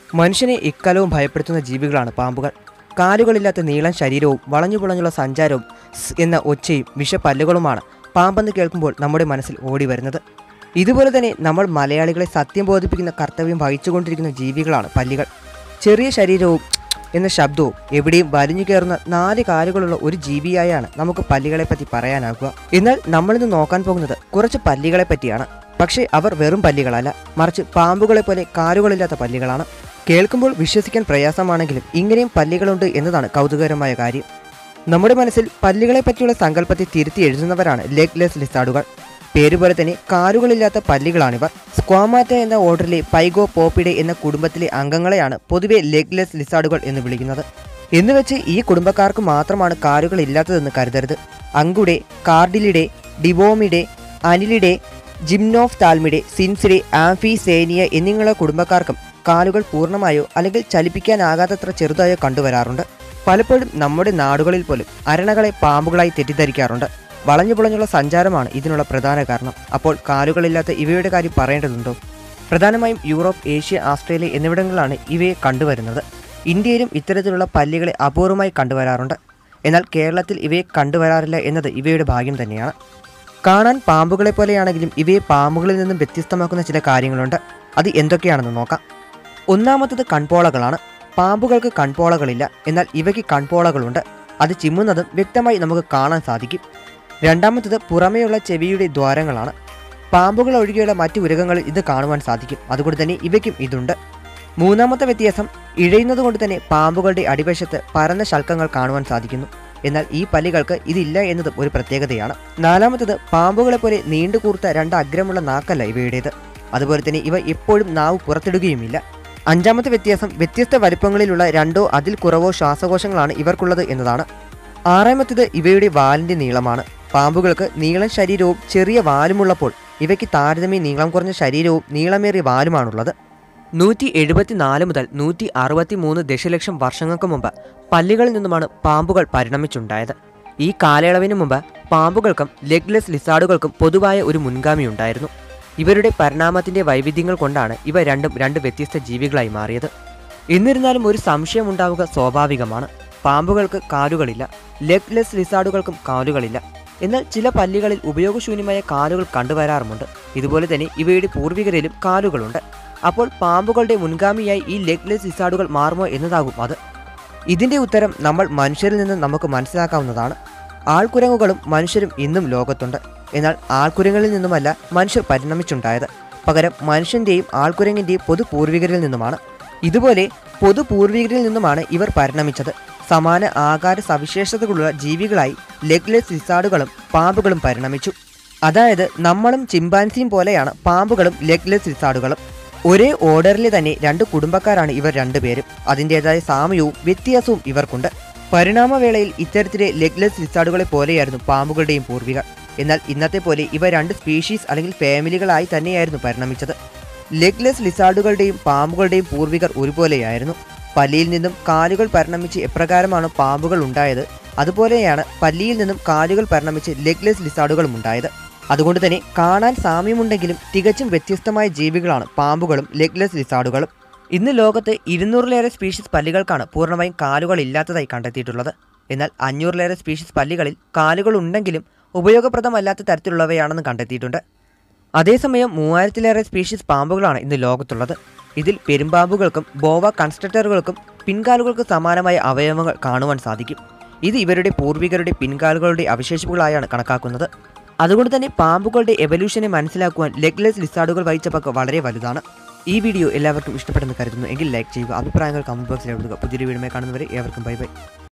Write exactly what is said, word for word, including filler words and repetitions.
മനുഷ്യനെ ഇക്കാലവും ഭയപ്പെടുത്തുന്ന ജീവികളാണ് പാമ്പുകൾ. കാലുകളില്ലാത്ത നീളൻ ശരീരവും വളഞ്ഞുപുളഞ്ഞുള്ള സഞ്ചാരവും സ് എന്ന ഒച്ചയും വിഷപ്പല്ലുകളുമാണ് പാമ്പെന്ന് കേൾക്കുമ്പോൾ നമ്മുടെ മനസ്സിൽ ഓടി വരുന്നത്. ഇതുപോലെ തന്നെ നമ്മൾ മലയാളികളെ സത്യം ബോധിപ്പിക്കുന്ന കർത്തവ്യം വഹിച്ചുകൊണ്ടിരിക്കുന്ന ജീവികളാണ് പല്ലികൾ. ചെറിയ ശരീരവും എന്ന ശബ്ദവും എവിടെയും വലിഞ്ഞു കയറുന്ന നാല് കാലുകളുള്ള ഒരു ജീവിയായാണ് നമുക്ക് പല്ലികളെ പറ്റി പറയാനാകുക. എന്നാൽ നമ്മളിന്ന് നോക്കാൻ പോകുന്നത് കുറച്ച് പല്ലികളെ പറ്റിയാണ്. പക്ഷേ അവർ വെറും പല്ലികളല്ല, മറിച്ച് പാമ്പുകളെ പോലെ കാലുകളില്ലാത്ത പല്ലികളാണ്. കേൾക്കുമ്പോൾ വിശ്വസിക്കാൻ പ്രയാസമാണെങ്കിലും ഇങ്ങനെയും പല്ലികളുണ്ട് എന്നതാണ് കൗതുകകരമായ കാര്യം. നമ്മുടെ മനസ്സിൽ പല്ലികളെ പറ്റിയുള്ള സങ്കല്പത്തെ തിരുത്തി എഴുതുന്നവരാണ് ലെഗ്ലെസ് ലിസാർഡുകൾ. പേരുപോലെ തന്നെ കാലുകളില്ലാത്ത പല്ലികളാണിവർ. സ്ക്വാമാറ്റ എന്ന ഓർഡറിലെ പൈഗോ പോപ്പിഡെ എന്ന കുടുംബത്തിലെ അംഗങ്ങളെയാണ് പൊതുവെ ലെഗ്ലെസ് ലിസാർഡുകൾ എന്ന് വിളിക്കുന്നത്. എന്നുവെച്ച് ഈ കുടുംബക്കാർക്ക് മാത്രമാണ് കാലുകൾ ഇല്ലാത്തതെന്ന് കരുതരുത്. അങ്കുഡെ, കാർഡിലിഡെ, ഡിവോമിഡെ, അനിലിഡെ, ജിംനോഫ്താൽമിഡെ, സിൻസിഡെ, ആംഫിസേനിയ എന്നിങ്ങനെയുള്ള കുടുംബക്കാർക്കും കാലുകൾ പൂർണ്ണമായോ അല്ലെങ്കിൽ ചലിപ്പിക്കാനാകാത്തത്ര ചെറുതായോ കണ്ടുവരാറുണ്ട്. പലപ്പോഴും നമ്മുടെ നാടുകളിൽ പോലും അരണകളെ പാമ്പുകളായി തെറ്റിദ്ധരിക്കാറുണ്ട്. വളഞ്ഞു പുളഞ്ഞുള്ള സഞ്ചാരമാണ് ഇതിനുള്ള പ്രധാന കാരണം. അപ്പോൾ കാലുകളില്ലാത്ത ഇവയുടെ കാര്യം പറയേണ്ടതുണ്ടോ? പ്രധാനമായും യൂറോപ്പ്, ഏഷ്യ, ഓസ്ട്രേലിയ എന്നിവിടങ്ങളിലാണ് ഇവയെ കണ്ടുവരുന്നത്. ഇന്ത്യയിലും ഇത്തരത്തിലുള്ള പല്ലികളെ അപൂർവമായി കണ്ടുവരാറുണ്ട്. എന്നാൽ കേരളത്തിൽ ഇവയെ കണ്ടുവരാറില്ല എന്നത് ഇവയുടെ ഭാഗ്യം തന്നെയാണ്. കാണാൻ പാമ്പുകളെ പോലെയാണെങ്കിലും ഇവയെ പാമ്പുകളിൽ നിന്നും വ്യത്യസ്തമാക്കുന്ന ചില കാര്യങ്ങളുണ്ട്. അത് എന്തൊക്കെയാണെന്ന് നോക്കാം. ഒന്നാമത്തത് കൺപോളകളാണ്. പാമ്പുകൾക്ക് കൺപോളകളില്ല, എന്നാൽ ഇവയ്ക്ക് കൺപോളകളുണ്ട്. അത് ചിമ്മുന്നതും വ്യക്തമായി നമുക്ക് കാണാൻ സാധിക്കും. രണ്ടാമത്തത് പുറമേയുള്ള ചെവിയുടെ ദ്വാരങ്ങളാണ്. പാമ്പുകൾ ഒഴികെയുള്ള മറ്റു ഉരകങ്ങളിൽ ഇത് കാണുവാൻ സാധിക്കും. അതുകൊണ്ട് തന്നെ ഇവയ്ക്കും ഇതുണ്ട്. മൂന്നാമത്തെ വ്യത്യാസം, ഇഴയുന്നത് കൊണ്ട് തന്നെ പാമ്പുകളുടെ അടിവശത്ത് പരന്ന ശൽക്കങ്ങൾ കാണുവാൻ സാധിക്കുന്നു. എന്നാൽ ഈ പല്ലികൾക്ക് ഇതില്ല എന്നതും ഒരു പ്രത്യേകതയാണ്. നാലാമത്തത്, പാമ്പുകളെ പോലെ നീണ്ടുകൂർത്ത രണ്ട് അഗ്രമുള്ള നാക്കല്ല ഇവയുടേത്. അതുപോലെ തന്നെ ഇവ എപ്പോഴും നാവ് പുറത്തിടുകയുമില്ല. അഞ്ചാമത്തെ വ്യത്യാസം, വ്യത്യസ്ത വലിപ്പങ്ങളിലുള്ള രണ്ടോ അതിൽ കുറവോ ശ്വാസകോശങ്ങളാണ് ഇവർക്കുള്ളത് എന്നതാണ്. ആറാമത്തേത്, ഇവയുടെ വാലിന്റെ നീളമാണ്. പാമ്പുകൾക്ക് നീളൻ ശരീരവും ചെറിയ വാലുമുള്ളപ്പോൾ ഇവയ്ക്ക് താരതമ്യം നീളം കുറഞ്ഞ ശരീരവും നീളമേറിയ വാലുമാണുള്ളത്. നൂറ്റി എഴുപത്തി നാല് മുതൽ നൂറ്റി അറുപത്തി മൂന്ന് ദശലക്ഷം വർഷങ്ങൾക്ക് മുമ്പ് പല്ലികളിൽ നിന്നുമാണ് പാമ്പുകൾ പരിണമിച്ചുണ്ടായത്. ഈ കാലയളവിന് മുമ്പ് പാമ്പുകൾക്കും ലെഗ്ലെസ് ലിസാർഡുകൾക്കും പൊതുവായ ഒരു മുൻഗാമിയുണ്ടായിരുന്നു. ഇവരുടെ പരിണാമത്തിന്റെ വൈവിധ്യങ്ങൾ കൊണ്ടാണ് ഇവ രണ്ടും രണ്ട് വ്യത്യസ്ത ജീവികളായി മാറിയത്. എന്നിരുന്നാലും ഒരു സംശയം ഉണ്ടാവുക സ്വാഭാവികമാണ്. പാമ്പുകൾക്ക് കാലുകളില്ല, ലെഗ്ലെസ് ലിസാർഡുകൾക്കും കാലുകളില്ല. എന്നാൽ ചില പല്ലികളിൽ ഉപയോഗശൂന്യമായ കാലുകൾ കണ്ടുവരാറുമുണ്ട്. ഇതുപോലെ തന്നെ ഇവയുടെ പൂർവികരിലും കാലുകളുണ്ട്. അപ്പോൾ പാമ്പുകളുടെ മുൻഗാമിയായി ഈ ലെഗ്ലെസ് ലിസാർഡുകൾ മാറുമോ എന്നതാകും അത്. ഇതിന്റെ ഉത്തരം നമ്മൾ മനുഷ്യരിൽ നിന്ന് നമുക്ക് മനസ്സിലാക്കാവുന്നതാണ്. ആൾക്കുരങ്ങുകളും മനുഷ്യരും ഇന്നും ലോകത്തുണ്ട്. എന്നാൽ ആൾക്കുരങ്ങളിൽ നിന്നുമല്ല മനുഷ്യർ പരിണമിച്ചുണ്ടായത്. പകരം മനുഷ്യന്റെയും ആൾക്കുരങ്ങിന്റെയും പൊതു പൂർവികരിൽ നിന്നുമാണ്. ഇതുപോലെ പൊതു പൂർവികരിൽ നിന്നുമാണ് ഇവർ പരിണമിച്ചത്. സമാന ആകാര സവിശേഷതകളുള്ള ജീവികളായി ലെഗ്ലെസ് ലിസാർഡുകളും പാമ്പുകളും പരിണമിച്ചു. അതായത് നമ്മളും ചിമ്പാൻസിയും പോലെയാണ് പാമ്പുകളും ലെഗ്ലെസ് ലിസാർഡുകളും. ഒരേ ഓർഡറിലെ തന്നെ രണ്ട് കുടുംബക്കാരാണ് ഇവർ രണ്ടുപേരും. അതിൻ്റെതായ സാമ്യവും വ്യത്യാസവും ഇവർക്കുണ്ട്. പരിണാമവേളയിൽ ഇത്തരത്തിലെ ലെഗ്ലെസ് ലിസാർഡുകളെ പോലെയായിരുന്നു പാമ്പുകളുടെയും പൂർവികർ. എന്നാൽ ഇന്നത്തെ പോലെ ഇവ രണ്ട് സ്പീഷീസ് അല്ലെങ്കിൽ ഫാമിലികളായി തന്നെയായിരുന്നു പരിണമിച്ചത്. ലെഗ്ലെസ് ലിസാർഡുകളുടെയും പാമ്പുകളുടെയും പൂർവികർ ഒരുപോലെയായിരുന്നു. പല്ലിയിൽ നിന്നും കാലുകൾ പരിണമിച്ച് എപ്രകാരമാണ് പാമ്പുകൾ ഉണ്ടായത്, അതുപോലെയാണ് പല്ലിയിൽ നിന്നും കാലുകൾ പരിണമിച്ച് ലെഗ്ലെസ് ലിസാർഡുകളും ഉണ്ടായത്. അതുകൊണ്ട് തന്നെ കാണാൻ സാമ്യമുണ്ടെങ്കിലും തികച്ചും വ്യത്യസ്തമായ ജീവികളാണ് പാമ്പുകളും ലെഗ്ലെസ് ലിസാർഡുകളും. ഇന്ന് ലോകത്ത് ഇരുന്നൂറിലേറെ സ്പീഷീസ് പല്ലികൾക്കാണ് പൂർണ്ണമായും കാലുകൾ ഇല്ലാത്തതായി കണ്ടെത്തിയിട്ടുള്ളത്. എന്നാൽ അഞ്ഞൂറിലേറെ സ്പീഷീസ് പല്ലികളിൽ കാലുകൾ ഉണ്ടെങ്കിലും ഉപയോഗപ്രദമല്ലാത്ത തരത്തിലുള്ളവയാണെന്ന് കണ്ടെത്തിയിട്ടുണ്ട്. അതേസമയം മൂവായിരത്തിലേറെ സ്പീഷീസ് പാമ്പുകളാണ് ഇന്ന് ലോകത്തുള്ളത്. ഇതിൽ പെരുമ്പാമ്പുകൾക്കും ബോവ കൺസ്ട്രക്ടറുകൾക്കും പിൻകാലുകൾക്ക് സമാനമായ അവയവങ്ങൾ കാണുവാൻ സാധിക്കും. ഇത് ഇവരുടെ പൂർവികരുടെ പിൻകാലുകളുടെ അവശേഷിപ്പുകളായാണ് കണക്കാക്കുന്നത്. അതുകൊണ്ട് തന്നെ പാമ്പുകളുടെ എവല്യൂഷനെ മനസ്സിലാക്കുവാൻ ലെഗ്ലെസ് ലിസാർഡുകൾ വഹിച്ച പങ്ക് വളരെ വലുതാണ്. ഈ വീഡിയോ എല്ലാവർക്കും ഇഷ്ടപ്പെട്ടെന്ന് കരുതുന്നു. എങ്കിൽ ലൈക്ക് ചെയ്യുക, അഭിപ്രായങ്ങൾ കമന്റ് ബോക്സിൽ എഴുതുക. പുതിയൊരു വീഡിയോ കാണുന്നവരെ ഏവർക്കും ബൈ ബൈ.